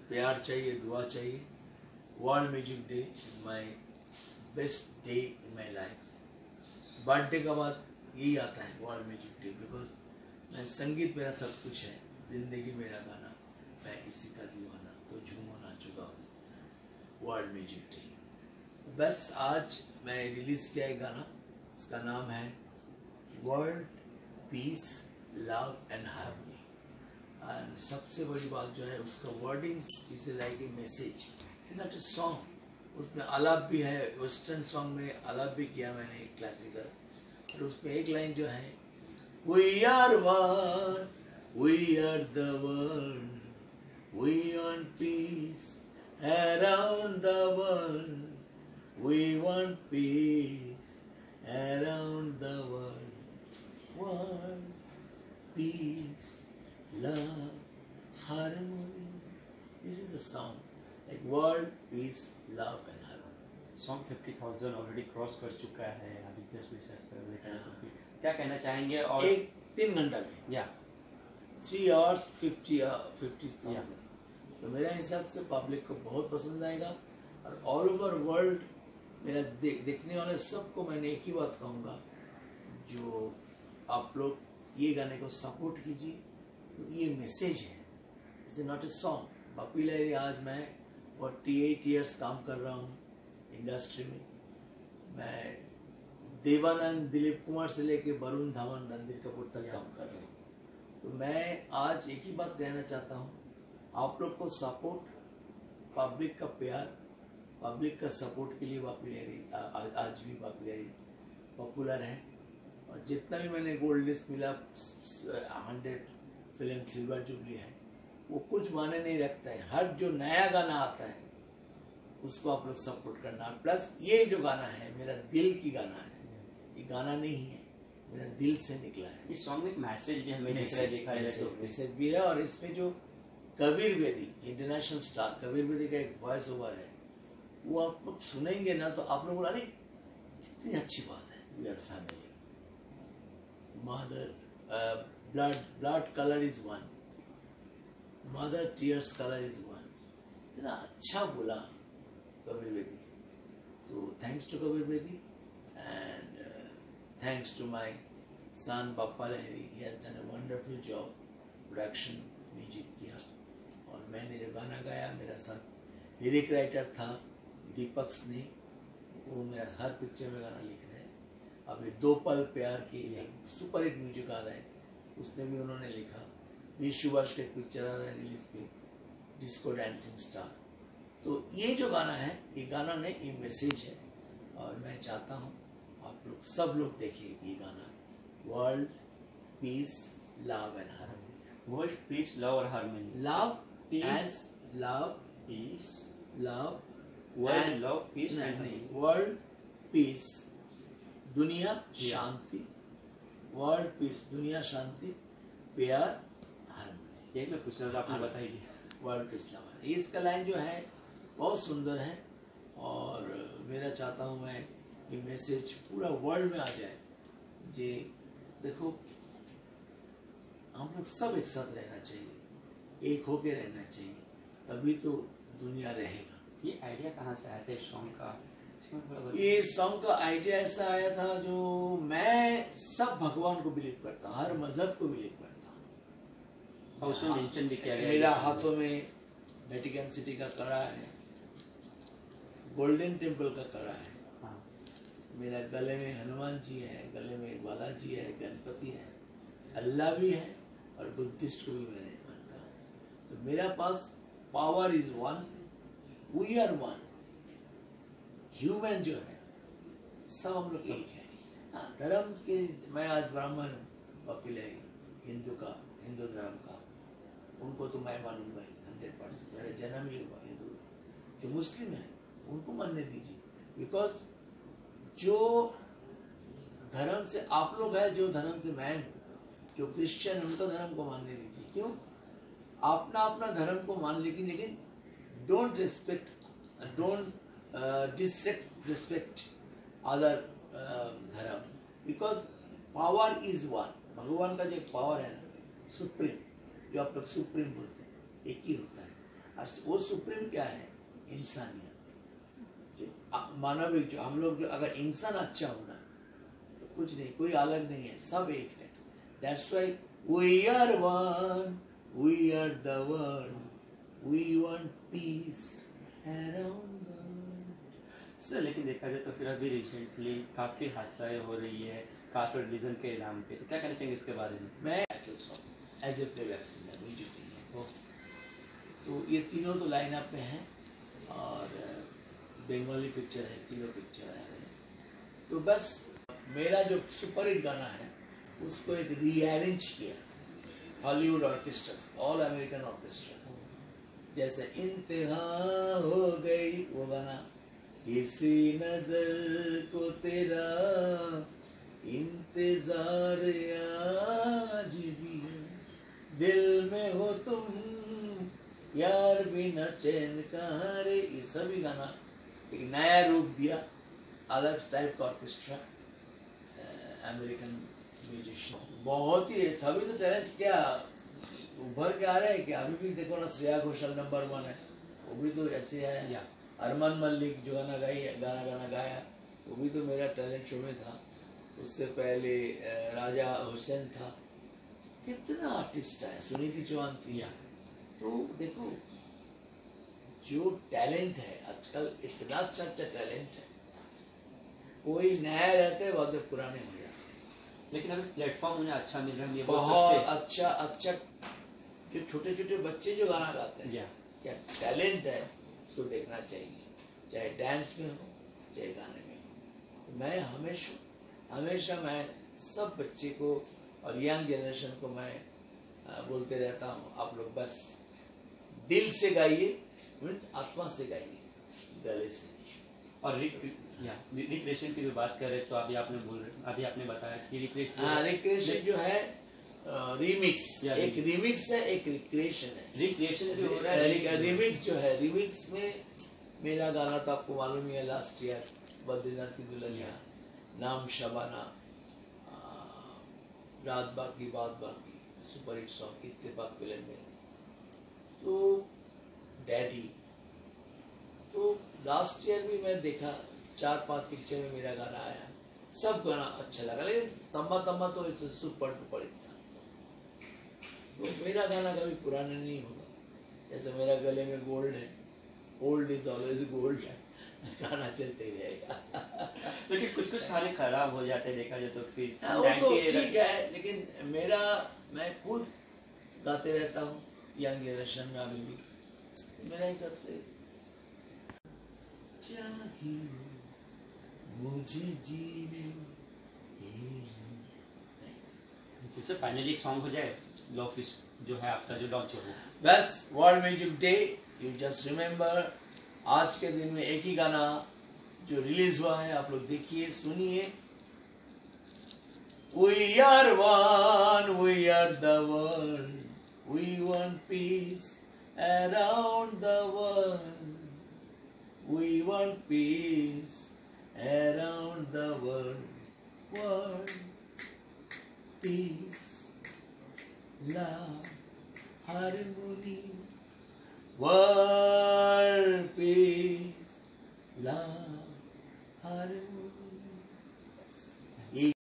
प्यार चाहिए, दुआ चाहिए। World music day is my best day in my life. Birthday का बाद यही आता है वर्ल्ड म्यूजिक डे, बिकॉज मैं संगीत मेरा सब कुछ है, जिंदगी मेरा गाना, मैं इसी का दीवाना, तो झूमो नाचो गाओ वर्ल्ड म्यूजिक डे। बस आज मैं रिलीज़ किया एक गाना, उसका नाम है world peace love and harmony. And सबसे बड़ी बात जो है उसका wording is like a message, not a song. उसमें आलाप भी है, वेस्टर्न सॉन्ग में आलाप भी किया मैंने क्लासिकल, और उसमें एक लाइन जो है we are one, we are the world, we want peace around the world, we want peace around the world, world, peace, love, harmony. This is the song, like world, peace, love and harmony. Song 50,000 already cross कर चुका है अभी 10-20 subscriber. क्या कहना चाहेंगे? और एक 3 घंटा में या 3 hours 50,000। तो मेरे हिसाब से पब्लिक को बहुत पसंद आएगा, और ऑल ओवर वर्ल्ड मेरा देखने वाले सबको मैंने एक ही बात कहूँगा, जो आप लोग ये गाने को सपोर्ट कीजिए, तो ये मैसेज है, it's not a song. Bappi Lahiri, आज मैं 48 ईयर्स काम कर रहा हूँ इंडस्ट्री में। मैं देवानंद, दिलीप कुमार से लेके वरुण धवन, रणबीर कपूर तक काम कर रहा हूँ। तो मैं आज एक ही बात कहना चाहता हूँ, आप लोग को सपोर्ट, पब्लिक का प्यार, पब्लिक का सपोर्ट के लिए बापी लहरी आज भी बापी लहरी पॉपुलर है। और जितना भी मैंने गोल्ड लिस्ट मिला, 100 फिल्म सिल्वर जुबली है, वो कुछ माने नहीं रखता है। हर जो नया गाना आता है उसको आप लोग सपोर्ट करना। प्लस ये जो गाना है मेरा दिल की गाना है, ये गाना नहीं है, मेरा दिल से निकला है। इस सॉन्ग में मैसेज भी हमें दिख रहा है, देखा जाए तो मैसेज भी है। और इसमें जो कबीर बेदी, इंटरनेशनल स्टार कबीर बेदी का एक वॉइस ओवर है, वो आप लोग सुनेंगे ना तो आप लोग, अरे कितनी अच्छी बात है, we are family, mother blood colour is one, mother tears colour is one. इतना अच्छा बोला कबीर बेदी जी। तो thanks to Kabir Bedi, and thanks to my son Pappa Lahiri, he has done a wonderful job, production, music किया। और मैंने जो गाना गाया, मेरा साथ लिरिक राइटर था दीपक ने, वो मेरा हर पिक्चर में गाना लिख रहे हैं। अभी 2 पल प्यार की एक सुपर हिट म्यूजिक आ रहा है, उसने भी उन्होंने लिखा। 20 सुभाष का एक पिक्चर आ रहा है रिलीज पे, डिस्को डांसिंग स्टार। तो ये जो गाना है, ये गाना नहीं, ये मैसेज है। और मैं चाहता हूँ आप लोग सब लोग देखिए ये गाना, world peace love and harmony. World peace love और harmony, love peace, love, peace, love, world love peace and world peace, दुनिया शांति, वर्ल्ड पीस, दुनिया शांति, प्यार, हार्मनी। यही मैं पूछ रहा था, आपने बता ही दिया। वर्ल्ड पीस लव, ये इसका लाइन जो है बहुत सुंदर है। और मेरा चाहता हूँ मैं ये मैसेज पूरा वर्ल्ड में आ जाए। जे देखो, हम लोग सब एक साथ रहना चाहिए, एक होके रहना चाहिए, तभी तो दुनिया रहेगा। ये आइडिया कहाँ से आया था इस सॉन्ग का? ये सॉन्ग का आइडिया ऐसा आया था, जो मैं सब भगवान को बिलीव करता हूँ, हर मजहब को बिलीव करता हूँ। और उसमें मेंशन भी किया गया, मेरा हाथों में वेटिकन सिटी का कड़ा है, गोल्डन टेम्पल का कड़ा है। हाँ। मेरा गले में हनुमान जी है, गले में बालाजी है, गणपति है, अल्लाह भी है, और बुद्धिस्ट को भी मैंने मानता हूँ। तो मेरा पास power is one, we are one. Human जो है सब हम लोग एक है। हाँ, धर्म के, मैं आज ब्राह्मण हूँ, बापी लहरी हिंदू धर्म का, उनको तो मैं मानूंगा 100%, मेरा जन्म ही हुआ हिंदू। जो मुस्लिम है उनको मानने दीजिए, बिकॉज जो धर्म से आप लोग है, जो धर्म से मैं हूँ, जो क्रिश्चियन, उनका धर्म को मानने दीजिए। क्यों? अपना अपना धर्म को मान, लेकिन don't respect, don't disrespect other धर्म, बिकॉज पावर इज वन। भगवान का जो एक पावर है ना, सुप्रीम, जो आप लोग सुप्रीम बोलते हैं, एक ही होता है। और और वो सुप्रीम क्या है? इंसानियत। जो मानविक, जो हम लोग, जो अगर इंसान अच्छा होना तो कुछ नहीं, कोई अलग नहीं है, सब एक है। That's why we are one, we are the world, we want peace around the world. Sir लेकिन देखा जाए तो फिर अभी रिसेंटली काफ़ी हादसाएं हो रही है कास्ट और रिलीजन के नाम पे, तो क्या कहना चाहेंगे इसके बारे में? मैं as a playback singer, music नहीं है तो ये तीनों तो लाइन अप में हैं और बंगाली पिक्चर है, तीनों पिक्चर आ रहे हैं। तो बस मेरा जो सुपरहिट गाना है उसको एक रीअरेंज किया Hollywood orchestra, all American orchestra, जैसे इंतहा हो गई वो गाना, किसी नजर को तेरा इंतजार आज भी है, दिल में हो तुम यार बिना चैन कहाँ रे, ये सभी गाना एक नया रूप दिया, अलग टाइप का ऑर्केस्ट्रा, अमेरिकन म्यूजिशियन, बहुत ही तभी तो टैलेंट क्या उभर के आ रहे हैं कि अभी भी देखो ना, श्रेया घोषाल नंबर 1 है, वो भी तो ऐसे आया। अरमान मलिक जो गाना गाया वो भी तो मेरा टैलेंट शो में था। उससे पहले राजा हुसैन था, कितना आर्टिस्ट है, सुनीति चौहान थी। तो देखो जो टैलेंट है आजकल, इतना अच्छा टैलेंट है, कोई नया रहता है बाद में पुराने हो जाते। लेकिन अभी प्लेटफॉर्म उन्हें अच्छा मिल रहा है, बहुत अच्छा जो छोटे छोटे बच्चे जो गाना गाते हैं, क्या टैलेंट है, उसको देखना चाहिए, चाहे डांस में हो चाहे गाने में हो। मैं हमेशा मैं सब बच्चे को और यंग जनरेशन को मैं बोलते रहता हूँ, आप लोग बस दिल से गाइए, मीन्स आत्मा से गाइए, गले से नहीं। और रिक्रिएशन की भी बात करें तो अभी आपने बताया कि रिक्रिएशन जो है रीमिक्स, एक रीमिक्स है, एक रिक्रिएशन है। रिक्रिएशन भी हो रहा है। रीमिक्स जो है, रीमिक्स में मेरा गाना तो आपको मालूम ही है, लास्ट ईयर बद्रीनाथ की दुल्हनिया, नाम शबाना, रात बाकी बात बाकी, सुपरहिट सॉन्ग, इत्तेफाक फिल्म में, तो डैडी, तो लास्ट ईयर भी मैं देखा 4-5 पिक्चर में मेरा गाना आया, सब गाना अच्छा लगा, लेकिन तम्बा तम्बा तो इट्स सुपर डुपर हिट था। तो मेरा गाना कभी पुराना नहीं होगा, जैसे मेरा गले में गोल्ड है, ओल्ड इज ऑलवेज गोल्ड है, गाना चलते ही रहेगा। लेकिन कुछ खाने खराब हो जाते हैं देखा जाए तो फिर वो तो ठीक है, लेकिन मैं खुद गाते रहता हूँ यंग जनरेशन में, अभी भी मेरा हिसाब से चाहिए मुझे जीने के फाइनली एक सॉन्ग हो जाए जो है आपका जो लॉन्च हो, बस world music day, you just remember, आज के दिन में एक ही गाना जो रिलीज हुआ है, आप लोग देखिए सुनिए, We are one, we are the world, we want peace around the world, we want peace around the world, peace, love, harmony, world peace, love, harmony.